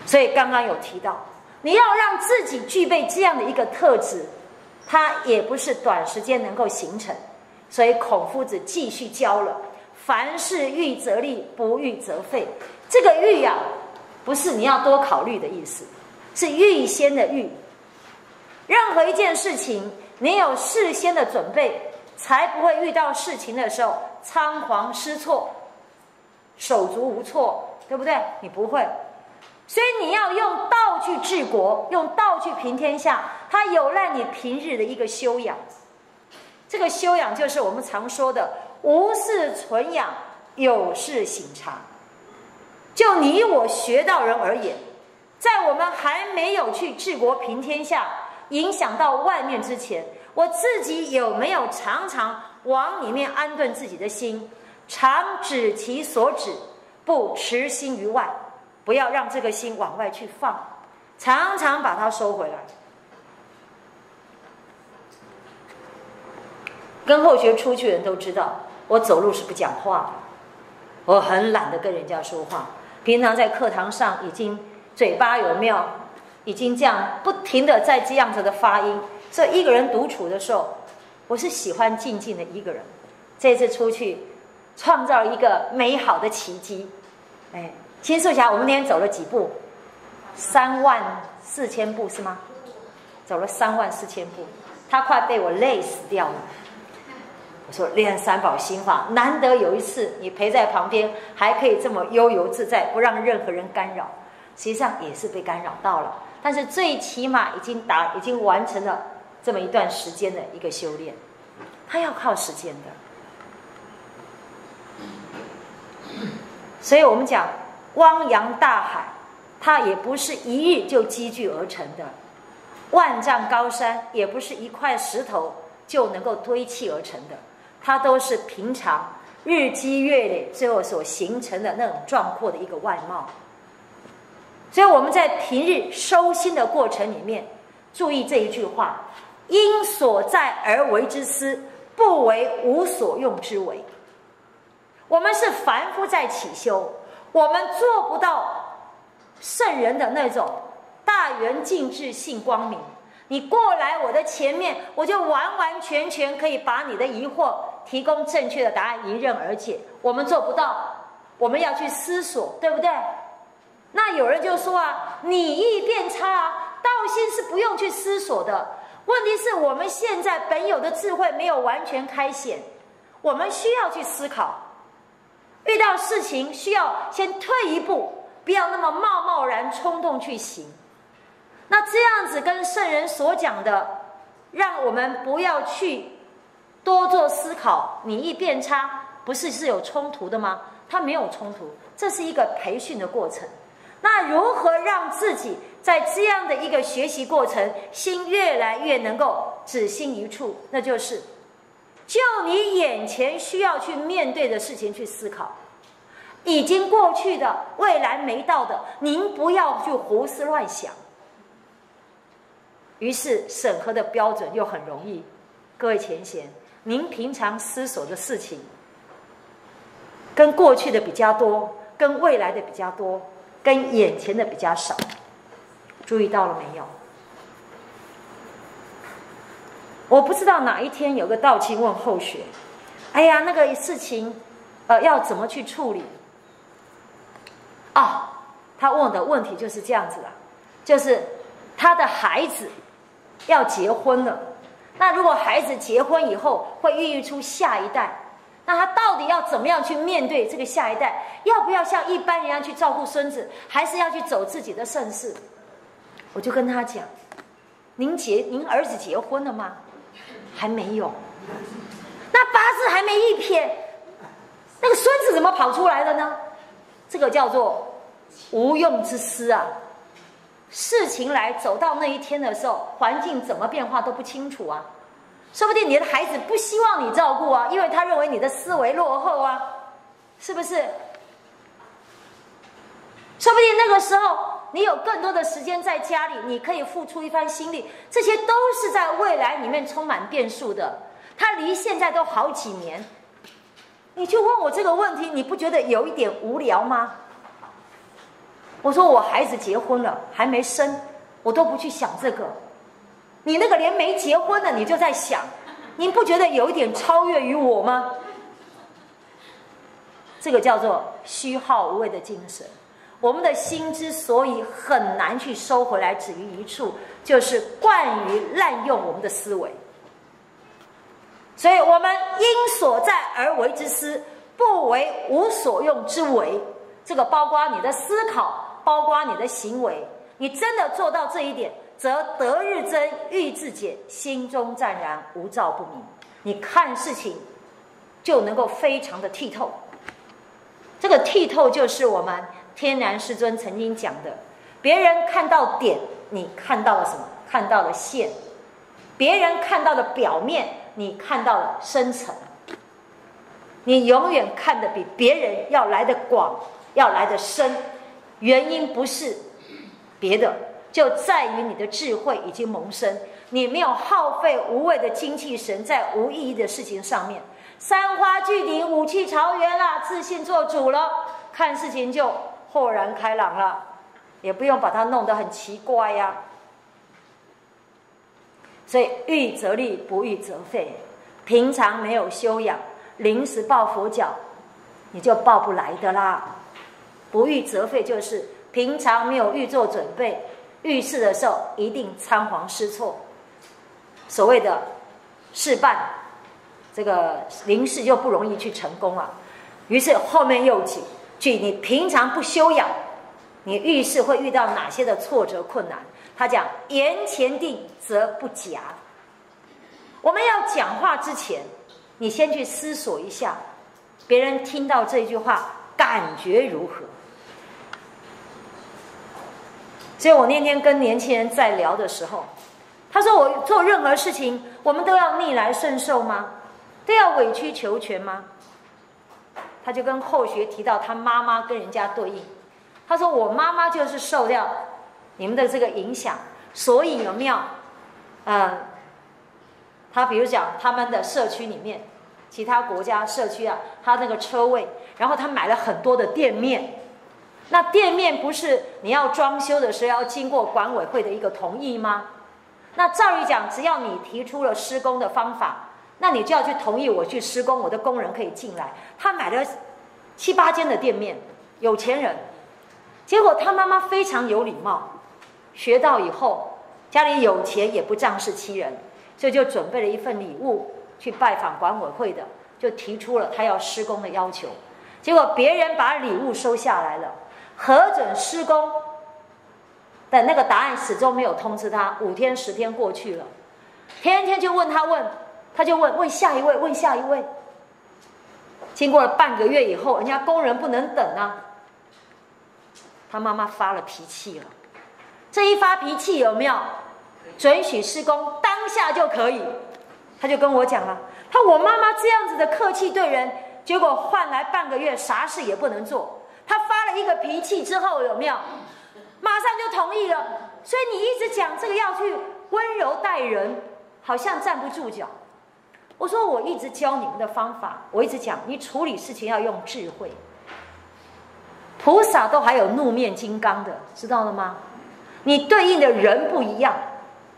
所以刚刚有提到，你要让自己具备这样的一个特质，它也不是短时间能够形成。所以孔夫子继续教了：凡事预则立，不预则废。这个预啊，不是你要多考虑的意思，是预先的预。任何一件事情，你有事先的准备，才不会遇到事情的时候仓皇失措、手足无措，对不对？你不会。所以你要用道去治国，用道去平天下，它有赖你平日的一个修养。这个修养就是我们常说的无事存养，有事省察。就你我学道人而言，在我们还没有去治国平天下，影响到外面之前，我自己有没有常常往里面安顿自己的心，常止其所止，不持心于外，不要让这个心往外去放，常常把它收回来。跟后学出去的人都知道，我走路是不讲话的，我很懒得跟人家说话。平常在课堂上已经嘴巴有没有已经这样不停的在这样子的发音，所以一个人独处的时候，我是喜欢静静的一个人。这次出去创造一个美好的奇迹。秦素霞，我们那天走了几步？34000步是吗？走了34000步，他快被我累死掉了。我说练三宝心法，难得有一次你陪在旁边，还可以这么悠游自在，不让任何人干扰。实际上也是被干扰到了，但是最起码已经完成了这么一段时间的一个修炼。它要靠时间的，所以我们讲汪洋大海，它也不是一日就积聚而成的；万丈高山也不是一块石头就能够堆砌而成的。它都是平常日积月累最后所形成的那种壮阔的一个外貌。所以我们在平日收心的过程里面，注意这一句话：因所在而为之思，不为无所用之为。我们是凡夫在起修，我们做不到圣人的那种大圆净智性光明。你过来我的前面，我就完完全全可以把你的疑惑提供正确的答案，迎刃而解。我们做不到，我们要去思索，对不对？那有人就说啊，你意变差啊，道心是不用去思索的。问题是我们现在本有的智慧没有完全开显，我们需要去思考。遇到事情需要先退一步，不要那么贸贸然冲动去行。那这样子跟圣人所讲的，让我们不要去多做思考，你意变差，不是有冲突的吗？它没有冲突，这是一个培训的过程。那如何让自己在这样的一个学习过程，心越来越能够只心一处？那就是就你眼前需要去面对的事情去思考，已经过去的、未来没到的，您不要去胡思乱想。于是审核的标准又很容易。各位前贤，您平常思索的事情，跟过去的比较多，跟未来的比较多，跟眼前的比较少，注意到了没有？我不知道哪一天有个道亲问后学，哎呀，那个事情，要怎么去处理？他问的问题就是这样子啦，就是他的孩子要结婚了，那如果孩子结婚以后会孕育出下一代，那他到底要怎么样去面对这个下一代？要不要像一般人一样去照顾孙子，还是要去走自己的盛世？我就跟他讲，您儿子结婚了吗？还没有。那八字还没一撇，那个孙子怎么跑出来的呢？这个叫做无用之思啊。事情来走到那一天的时候，环境怎么变化都不清楚啊。说不定你的孩子不希望你照顾啊，因为他认为你的思维落后啊，是不是？说不定那个时候你有更多的时间在家里，你可以付出一番心力，这些都是在未来里面充满变数的。他离现在都好几年，你去问我这个问题，你不觉得有一点无聊吗？ 我说我孩子结婚了，还没生，我都不去想这个。你那个连没结婚的你就在想，您不觉得有一点超越于我吗？这个叫做虚耗无谓的精神。我们的心之所以很难去收回来止于一处，就是惯于滥用我们的思维。所以我们因所在而为之思，不为无所用之为。这个包括你的思考，包括你的行为。你真的做到这一点，则得日增，欲自减，心中湛然，无躁不明。你看事情就能够非常的剔透。这个剔透就是我们天然师尊曾经讲的，别人看到点，你看到了什么？看到了线。别人看到的表面，你看到了深层。你永远看得比别人要来得广，要来得深。原因不是别的，就在于你的智慧已经萌生，你没有耗费无谓的精气神在无意义的事情上面。三花聚顶，武器朝元了，自信做主了，看事情就豁然开朗了，也不用把它弄得很奇怪呀。所以欲则立，不欲则废。平常没有修养，临时抱佛脚，你就抱不来的啦。不欲则废就是平常没有预做准备，遇事的时候一定仓皇失措。所谓的事半，这个临事就不容易去成功了。于是后面又举你平常不修养，你遇事会遇到哪些的挫折困难。他讲言前定则不假。我们要讲话之前，你先去思索一下，别人听到这句话感觉如何。所以我那天跟年轻人在聊的时候，他说我做任何事情我们都要逆来顺受吗？都要委曲求全吗？他就跟后学提到他妈妈跟人家对应，他说我妈妈就是受掉你们的这个影响，所以有没有他比如讲他们的社区里面，其他国家社区啊，他那个车位，然后他买了很多的店面。那店面不是你要装修的时候要经过管委会的一个同意吗？那照理讲，只要你提出了施工的方法，那你就要去同意我去施工，我的工人可以进来。他买了7、8间的店面，有钱人。结果他妈妈非常有礼貌，学到以后家里有钱也不仗势欺人，所以就准备了一份礼物去拜访管委会的，就提出了他要施工的要求。结果别人把礼物收下来了，核准施工的那个答案始终没有通知他。5天10天过去了，天天就问他就问下一位，问下一位。经过了半个月以后，人家工人不能等啊，他妈妈发了脾气了。这一发脾气有没有准许施工当下就可以？他就跟我讲了，我妈妈这样子的客气对人，结果换来半个月啥事也不能做。他发了一个脾气之后有没有马上就同意了？所以你一直讲这个要去温柔待人，好像站不住脚。我说我一直教你们的方法，我一直讲你处理事情要用智慧。菩萨都还有怒面金刚的，知道了吗？你对应的人不一样，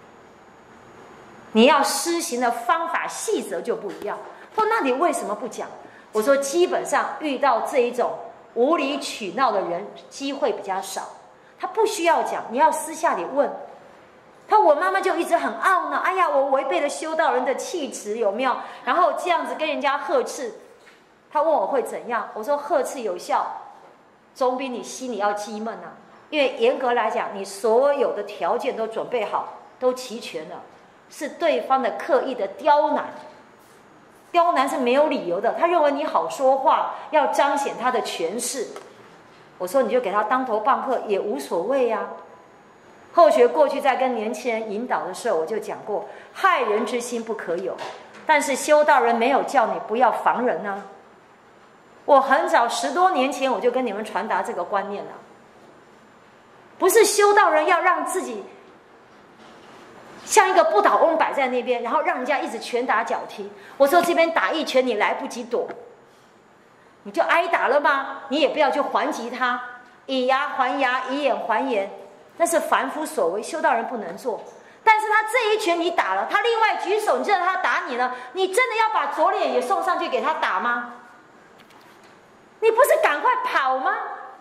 你要施行的方法细则就不一样。说那你为什么不讲？我说基本上遇到这一种无理取闹的人机会比较少，他不需要讲，你要私下里问。我妈妈就一直很懊恼，哎呀，我违背了修道人的气质，有没有？然后这样子跟人家呵斥，他问我会怎样？我说呵斥有效，总比你心里要积闷啊。因为严格来讲，你所有的条件都准备好，都齐全了，是对方的刻意的刁难。刁难是没有理由的，他认为你好说话，要彰显他的权势。我说你就给他当头棒喝也无所谓啊。后学过去在跟年轻人引导的时候，我就讲过，害人之心不可有，但是修道人没有叫你不要防人啊。我很早10多年前我就跟你们传达这个观念了，不是修道人要让自己像一个不倒翁摆在那边，然后让人家一直拳打脚踢。我说这边打一拳你来不及躲，你就挨打了吗？你也不要去还击他， 以牙还牙，以眼还眼，那是凡夫所为，修道人不能做。但是他这一拳你打了，他另外举手，你知道他打你了，你真的要把左脸也送上去给他打吗？你不是赶快跑吗？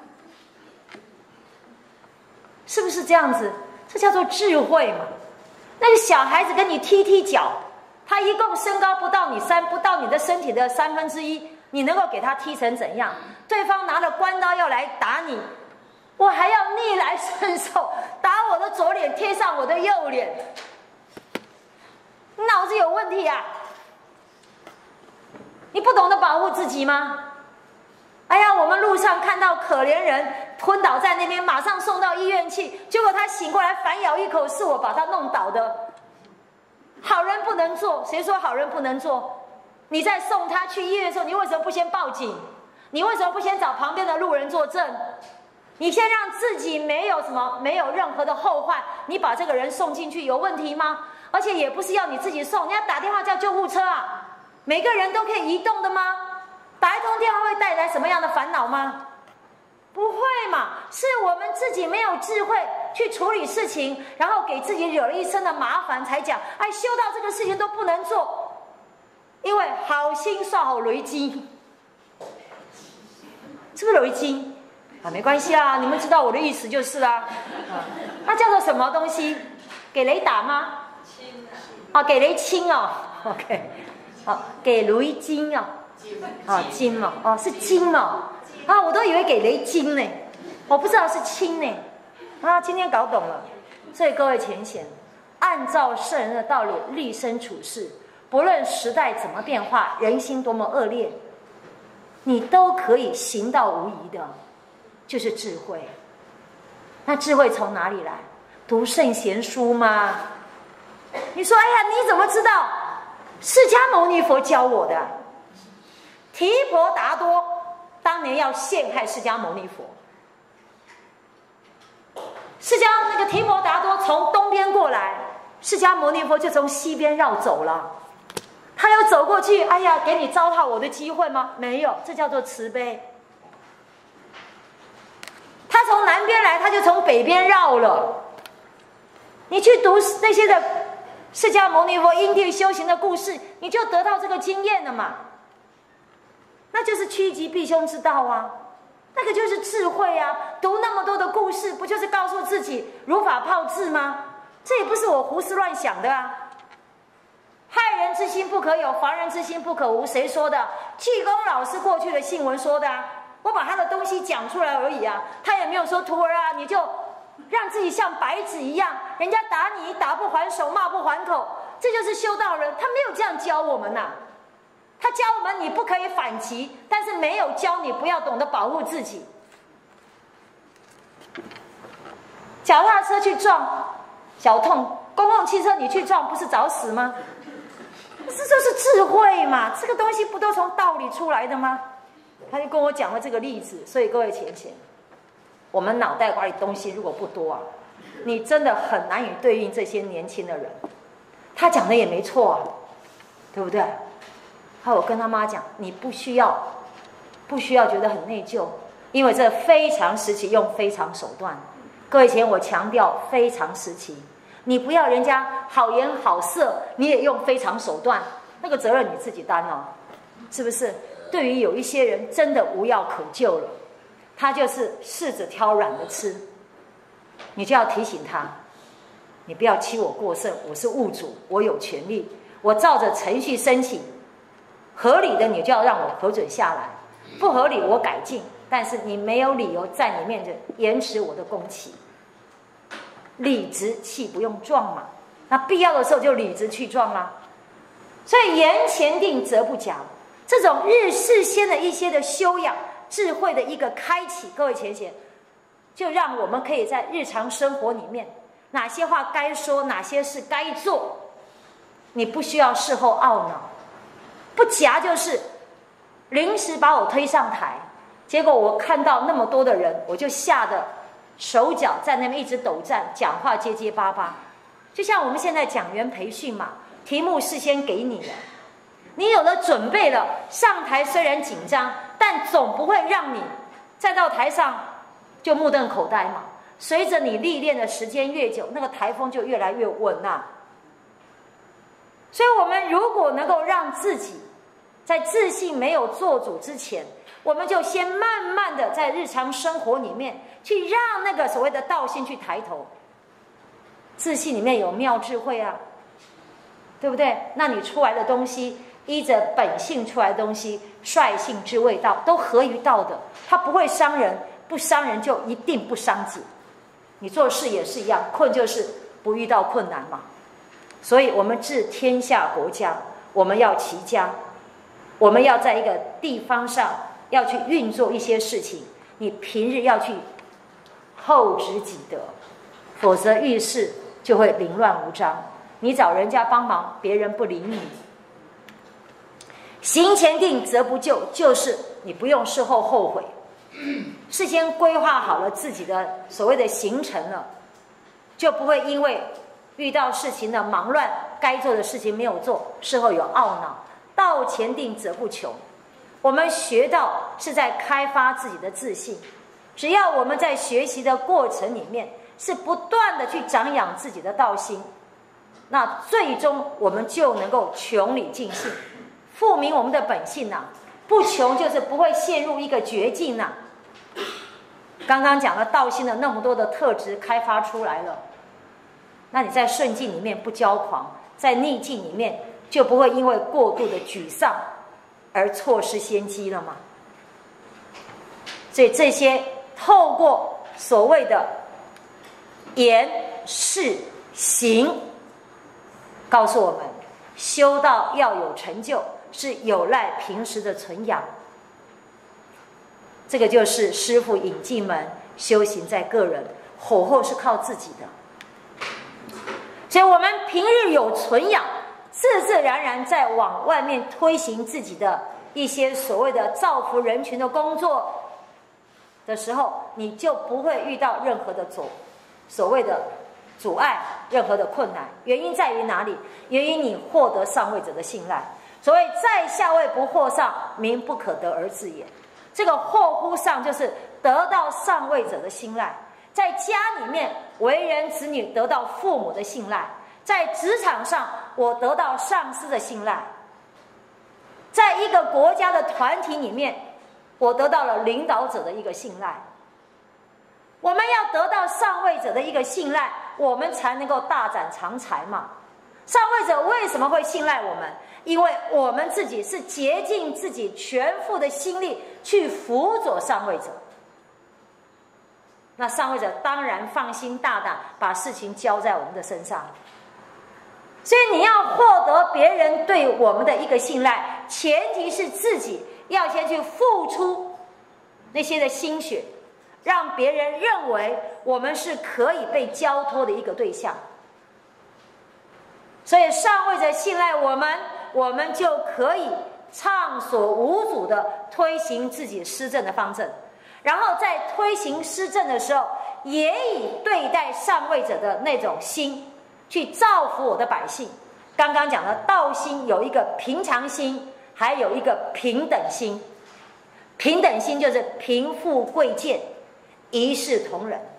是不是这样子？这叫做智慧嘛。那个小孩子跟你踢脚，他一共身高不到你的身体的1/3，你能够给他踢成怎样？对方拿了关刀要来打你，我还要逆来顺受，打我的左脸贴上我的右脸，你脑子有问题啊？你不懂得保护自己吗？哎呀，我们路上看到可怜人昏倒在那边，马上送到医院去，结果他醒过来反咬一口，是我把他弄倒的。好人不能做，谁说好人不能做？你在送他去医院的时候，你为什么不先报警？你为什么不先找旁边的路人作证？你先让自己没有任何的后患，你把这个人送进去有问题吗？而且也不是要你自己送，你要打电话叫救护车啊！每个人都可以移动的吗？打一通电话会带来什么样的烦恼吗？不会嘛，是我们自己没有智慧去处理事情，然后给自己惹了一身的麻烦，才讲哎，修道这个事情都不能做，因为好心算好雷击，是不是雷击啊？没关系啊，你们知道我的意思就是啦。那叫做什么东西？给雷打吗？啊，给雷亲哦。OK， 好，给雷金哦。啊，金哦，哦是金哦，啊，我都以为给雷金呢，我不知道是亲呢，啊，今天搞懂了。所以各位浅显，按照圣人的道理立身处世，不论时代怎么变化，人心多么恶劣，你都可以行道无疑的，就是智慧。那智慧从哪里来？读圣贤书吗？你说，哎呀，你怎么知道？释迦牟尼佛教我的。提婆达多当年要陷害释迦牟尼佛，那个提婆达多从东边过来，释迦牟尼佛就从西边绕走了。他有走过去，哎呀，给你糟蹋我的机会吗？没有，这叫做慈悲。他从南边来，他就从北边绕了。你去读那些的释迦牟尼佛因地修行的故事，你就得到这个经验了嘛。那就是趋吉避凶之道啊，那个就是智慧啊！读那么多的故事，不就是告诉自己如法炮制吗？这也不是我胡思乱想的啊！害人之心不可有，防人之心不可无，谁说的？济公老师过去的信文说的啊！我把他的东西讲出来而已啊，他也没有说徒儿啊，你就让自己像白纸一样，人家打你打不还手，骂不还口，这就是修道人，他没有这样教我们呐。他教我们你不可以反击，但是没有教你不要懂得保护自己。脚踏车去撞，脚痛；公共汽车你去撞，不是找死吗？这就是智慧嘛！这个东西不都从道理出来的吗？他就跟我讲了这个例子，所以各位浅显，我们脑袋瓜里东西如果不多啊，你真的很难以对应这些年轻的人。他讲的也没错啊，对不对？还有我跟他妈讲，你不需要觉得很内疚，因为这非常时期用非常手段。各位以前我强调非常时期，你不要人家好言好色，你也用非常手段，那个责任你自己担哦，是不是？对于有一些人真的无药可救了，他就是柿子挑软的吃，你就要提醒他，你不要欺我过甚，我是物主，我有权利，我照着程序申请。合理的你就要让我核准下来，不合理我改进，但是你没有理由在你面前延迟我的工期。理直气不用撞嘛，那必要的时候就理直气壮啦。所以言前定则不假，这种事先的一些的修养智慧的一个开启，各位浅显，就让我们可以在日常生活里面，哪些话该说，哪些事该做，你不需要事后懊恼。不夹就是临时把我推上台，结果我看到那么多的人，我就吓得手脚在那边一直抖颤，讲话结结巴巴。就像我们现在讲员培训嘛，题目事先给你了，你有了准备了，上台虽然紧张，但总不会让你再到台上就目瞪口呆嘛。随着你历练的时间越久，那个台风就越来越稳呐。所以我们如果能够让自己在自信没有做主之前，我们就先慢慢的在日常生活里面去让那个所谓的道心去抬头。自信里面有妙智慧啊，对不对？那你出来的东西，依着本性出来的东西，率性之谓道，都合于道的，它不会伤人，不伤人就一定不伤己。你做事也是一样，困就是不遇到困难嘛。所以我们治天下国家，我们要齐家，我们要在一个地方上要去运作一些事情，你平日要去厚植己德，否则遇事就会凌乱无章。你找人家帮忙，别人不理你。行前定则不咎，就是你不用事后后悔，事先规划好了自己的所谓的行程了，就不会因为遇到事情的忙乱，该做的事情没有做，事后有懊恼。道前定则不穷，我们学到是在开发自己的自信，只要我们在学习的过程里面是不断的去长养自己的道心，那最终我们就能够穷理尽性，复明我们的本性啊。不穷就是不会陷入一个绝境啊。刚刚讲了道心的那么多的特质开发出来了，那你在顺境里面不骄狂，在逆境里面就不会因为过度的沮丧而错失先机了嘛。所以这些透过所谓的言事行，告诉我们修道要有成就，是有赖平时的存养。这个就是师父引进门，修行在个人，火候是靠自己的。所以我们平日有存养，自自然然在往外面推行自己的一些所谓的造福人群的工作的时候，你就不会遇到任何的所谓的阻碍，任何的困难。原因在于哪里？源于你获得上位者的信赖。所谓在下位不获上，民不可得而治也。这个获乎上就是得到上位者的信赖，在家里面为人子女得到父母的信赖，在职场上我得到上司的信赖，在一个国家的团体里面我得到了领导者的一个信赖。我们要得到上位者的一个信赖，我们才能够大展长才嘛。上位者为什么会信赖我们？因为我们自己是竭尽自己全副的心力去辅佐上位者，那上位者当然放心大胆把事情交在我们的身上。所以你要获得别人对我们的一个信赖，前提是自己要先去付出那些的心血，让别人认为我们是可以被交托的一个对象。所以上位者信赖我们，我们就可以畅所无阻地推行自己施政的方针，然后在推行施政的时候，也以对待上位者的那种心去造福我的百姓。刚刚讲的道心有一个平常心，还有一个平等心。平等心就是贫富贵贱一视同仁。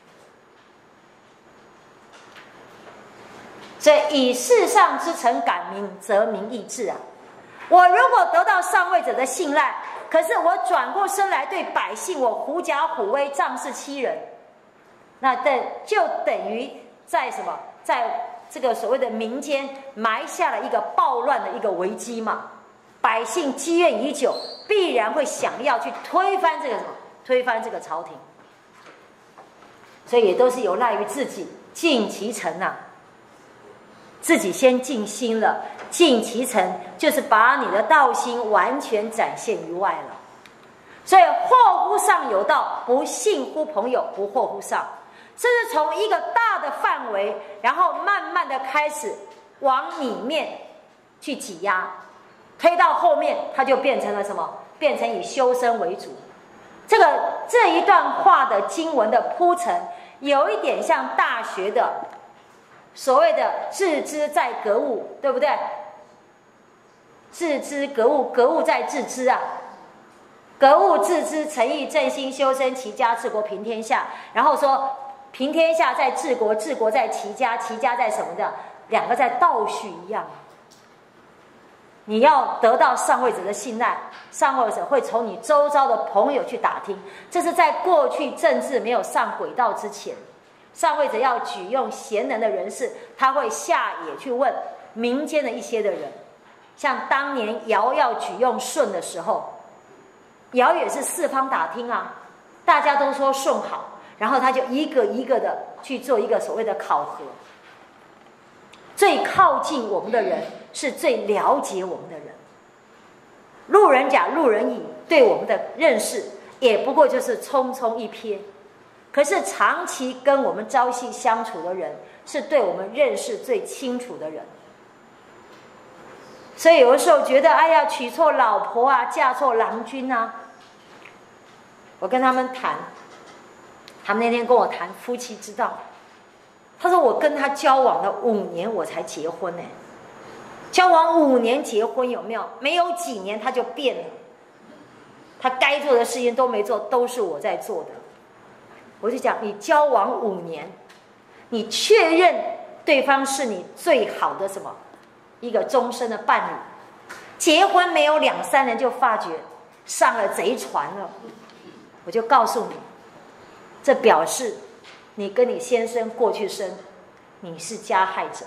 所以以世上之诚感民，则民意治啊。我如果得到上位者的信赖，可是我转过身来对百姓我狐假虎威，仗势欺人，那就等于在什么，在这个所谓的民间埋下了一个暴乱的一个危机嘛。百姓积怨已久，必然会想要去推翻这个什么，推翻这个朝廷。所以也都是有赖于自己尽其诚啊。自己先尽心了，尽其诚就是把你的道心完全展现于外了。所以惑乎上有道，不信乎朋友，不惑乎上。这是从一个大的范围，然后慢慢的开始往里面去挤压，推到后面它就变成了什么？变成以修身为主。这一段话的经文的铺陈，有一点像大学的所谓的致知在格物，对不对？致知格物，格物在致知啊。 格物致知，诚意正心，修身齐家治国平天下。然后说平天下在治国，治国在齐家，齐家在什么的？两个在倒叙一样。你要得到上位者的信赖，上位者会从你周遭的朋友去打听。这是在过去政治没有上轨道之前，上位者要举用贤能的人士，他会下野去问民间的一些的人。像当年尧要举用舜的时候，尧也是四方打听啊，大家都说舜好，然后他就一个一个的去做一个所谓的考核。最靠近我们的人是最了解我们的人，路人甲、路人乙对我们的认识也不过就是匆匆一瞥，可是长期跟我们朝夕相处的人，是对我们认识最清楚的人。所以有的时候觉得，哎呀，娶错老婆啊，嫁错郎君啊。我跟他们谈，他们那天跟我谈夫妻之道。他说我跟他交往了5年，我才结婚呢。交往5年结婚有没有？没有几年他就变了，他该做的事情都没做，都是我在做的。我就讲，你交往5年，你确认对方是你最好的什么一个终身的伴侣，结婚没有2、3年就发觉上了贼船了，我就告诉你，这表示你跟你先生过去生你是加害者。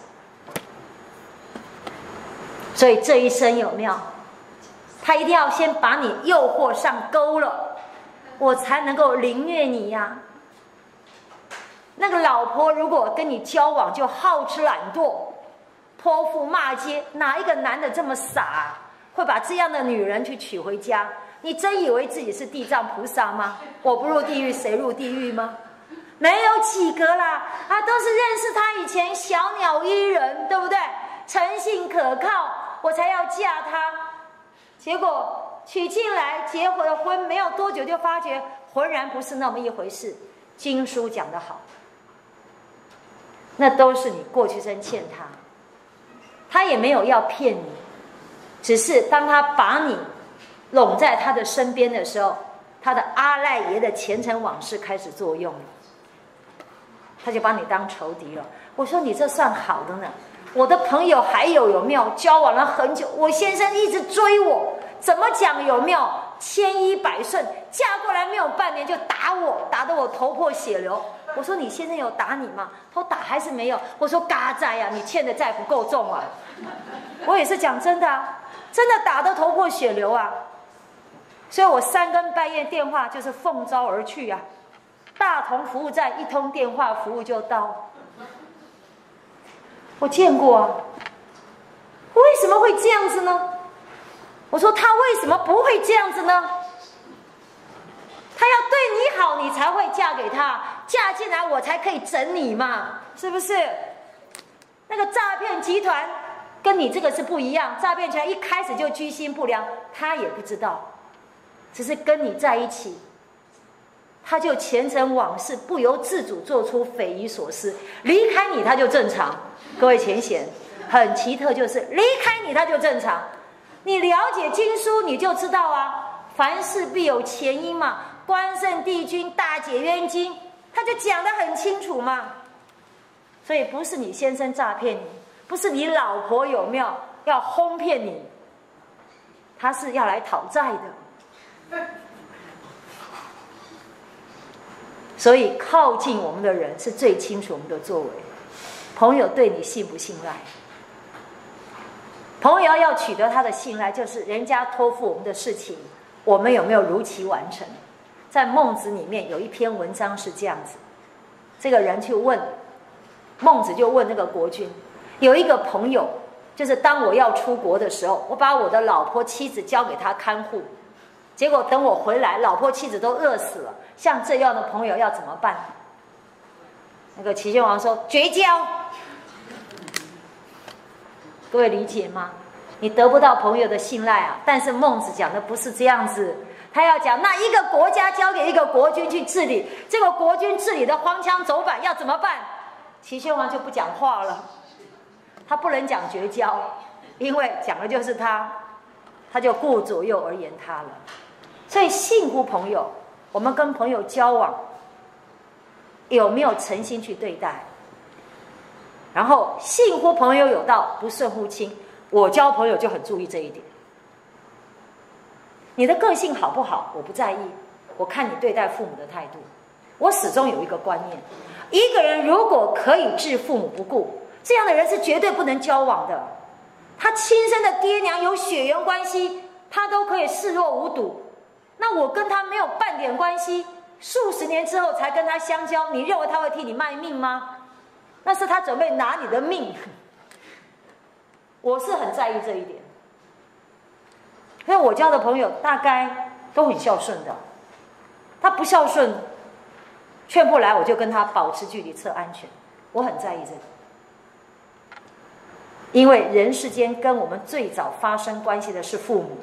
所以这一生有没有，他一定要先把你诱惑上钩了，我才能够凌虐你呀。那个老婆如果跟你交往就好吃懒惰，泼妇骂街，哪一个男的这么傻，会把这样的女人去娶回家？你真以为自己是地藏菩萨吗？我不入地狱谁入地狱吗？没有几个啦，啊，都是认识他以前小鸟依人，对不对？诚信可靠，我才要嫁他。结果娶进来结婚没有多久就发觉浑然不是那么一回事。经书讲得好，那都是你过去生欠他，他也没有要骗你，只是当他把你拢在他的身边的时候，他的阿赖耶的前尘往事开始作用了，他就把你当仇敌了。我说你这算好的呢，我的朋友还有没有交往了很久，我先生一直追我，怎么讲有没有千依百顺，嫁过来没有半年就打我，打得我头破血流。我说你先生有打你吗？他说打还是没有。我说嘎在呀，你欠的债不够重啊。我也是讲真的啊，真的打得头破血流啊。所以我3更半夜电话就是奉召而去啊，大同服务站1通电话服务就到。我见过啊，为什么会这样子呢？我说他为什么不会这样子呢？他要对你好，你才会嫁给他，嫁进来我才可以整你嘛，是不是？那个诈骗集团跟你这个是不一样，诈骗集团一开始就居心不良，他也不知道，只是跟你在一起，他就前尘往事不由自主做出匪夷所思，离开你他就正常。各位前贤，很奇特，就是离开你他就正常。你了解经书你就知道啊，凡事必有前因嘛，关圣帝君大解冤经他就讲得很清楚嘛。所以不是你先生诈骗你，不是你老婆有没有要哄骗你，他是要来讨债的。所以靠近我们的人是最清楚我们的作为。朋友对你信不信赖？朋友要取得他的信赖，就是人家托付我们的事情，我们有没有如期完成？在孟子里面有一篇文章是这样子，这个人去问孟子，就问那个国君，有一个朋友，就是当我要出国的时候，我把我的老婆妻子交给他看护，结果等我回来，老婆妻子都饿死了，像这样的朋友要怎么办？那个齐宣王说绝交。各位理解吗？你得不到朋友的信赖啊！但是孟子讲的不是这样子，他要讲那一个国家交给一个国君去治理，这个国君治理的荒腔走板要怎么办？齐宣王就不讲话了，他不能讲绝交，因为讲的就是他就顾左右而言他了。 所以信乎朋友，我们跟朋友交往有没有诚心去对待？然后信乎朋友有道，不顺乎亲。我交朋友就很注意这一点。你的个性好不好，我不在意，我看你对待父母的态度。我始终有一个观念，一个人如果可以置父母不顾，这样的人是绝对不能交往的。他亲生的爹娘有血缘关系，他都可以视若无睹。那我跟他没有半点关系，数十年之后才跟他相交，你认为他会替你卖命吗？那是他准备拿你的命。我是很在意这一点，因为我交的朋友大概都很孝顺的，他不孝顺，劝不来，我就跟他保持距离，测安全。我很在意这个，因为人世间跟我们最早发生关系的是父母。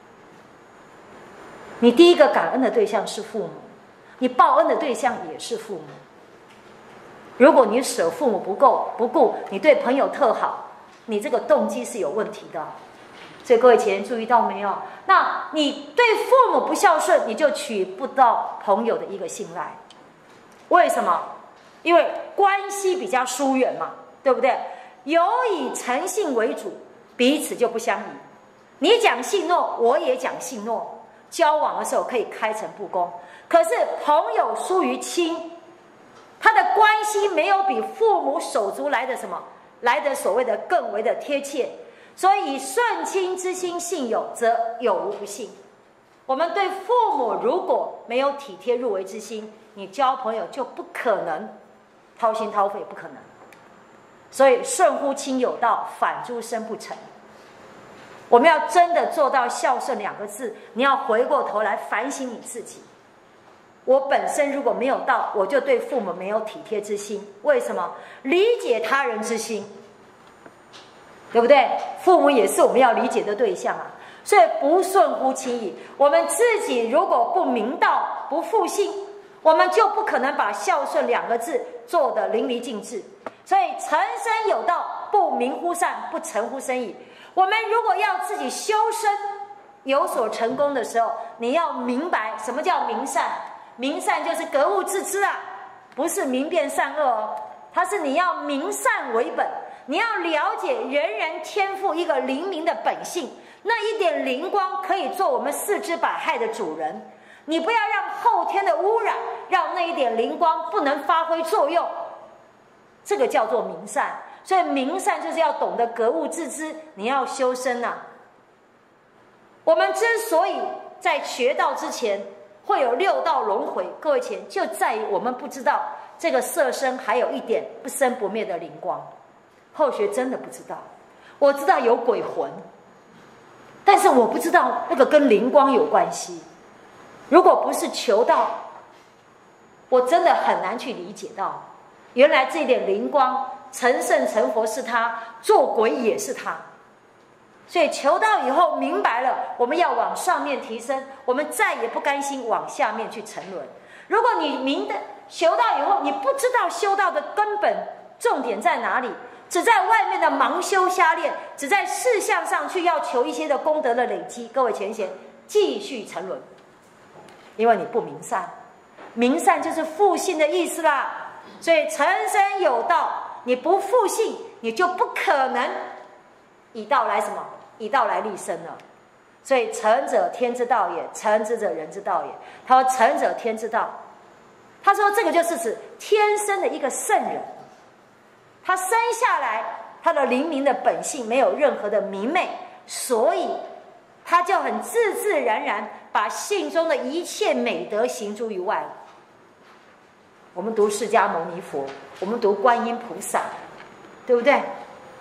你第一个感恩的对象是父母，你报恩的对象也是父母。如果你舍父母不顾，你对朋友特好，你这个动机是有问题的。所以各位前人注意到没有？那你对父母不孝顺，你就取不到朋友的一个信赖。为什么？因为关系比较疏远嘛，对不对？有以诚信为主，彼此就不相宜。你讲信诺，我也讲信诺，交往的时候可以开诚布公。可是朋友疏于亲，他的关系没有比父母手足来的什么？来的所谓的更为的贴切。所以顺亲之心信友，则有无不信。我们对父母如果没有体贴入微之心，你交朋友就不可能掏心掏肺，不可能。所以顺乎亲有道，反诸身不成。我们要真的做到孝顺2个字，你要回过头来反省你自己。我本身如果没有道，我就对父母没有体贴之心。为什么？理解他人之心，对不对？父母也是我们要理解的对象啊。所以不顺乎亲矣。我们自己如果不明道、不复信，我们就不可能把孝顺2个字做得淋漓尽致。所以诚身有道，不明乎善，不成乎身矣。我们如果要自己修身有所成功的时候，你要明白什么叫明善。明善就是格物致知啊，不是明辨善恶哦，它是你要明善为本。你要了解人人天赋一个灵明的本性，那一点灵光可以做我们4肢百骸的主人。你不要让后天的污染让那一点灵光不能发挥作用，这个叫做明善。所以明善就是要懂得格物致知，你要修身啊。我们之所以在学道之前会有6道轮回，各位前就在于我们不知道这个色身还有一点不生不灭的灵光。后学真的不知道，我知道有鬼魂，但是我不知道那个跟灵光有关系。如果不是求道，我真的很难去理解到，原来这点灵光，成圣成佛是他，做鬼也是他。所以求道以后明白了，我们要往上面提升，我们再也不甘心往下面去沉沦。如果你求道以后，你不知道修道的根本重点在哪里，只在外面的盲修瞎练，只在事项上去要求一些的功德的累积，各位前贤继续沉沦，因为你不明善。明善就是复信的意思啦。所以诚身有道，你不复信，你就不可能以道来什么？以道来立身了。所以诚者天之道也，诚之者人之道也。他说诚者天之道，他说这个就是指天生的一个圣人，他生下来他的灵明的本性没有任何的迷昧，所以他就很自自然然把性中的一切美德行诸于外。我们读释迦牟尼佛，我们读观音菩萨，对不对？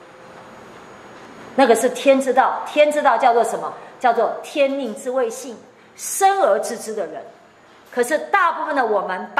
那个是天之道。天之道叫做什么？叫做天命之谓性，生而知之的人。可是大部分的我们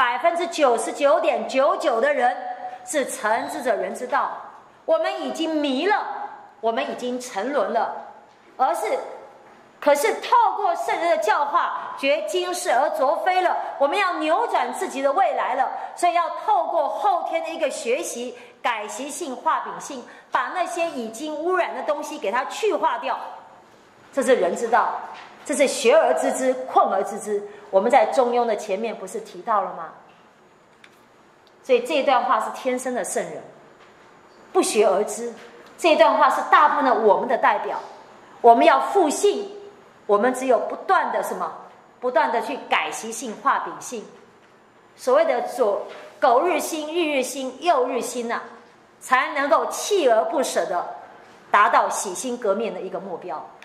99.99%的人是诚之者人之道，我们已经迷了，我们已经沉沦了，可是透过圣人的教化，觉今世而昨非了，我们要扭转自己的未来了。所以要透过后天的一个学习，改习性化秉性，把那些已经污染的东西给它去化掉，这是人之道。 这是学而知之，困而知之。我们在中庸的前面不是提到了吗？所以这段话是天生的圣人，不学而知。这段话是大部分的我们的代表。我们要复性，我们只有不断的什么？不断的去改习性、化秉性。所谓的苟日新、日日新、又日新才能够锲而不舍的达到洗心革面的一个目标。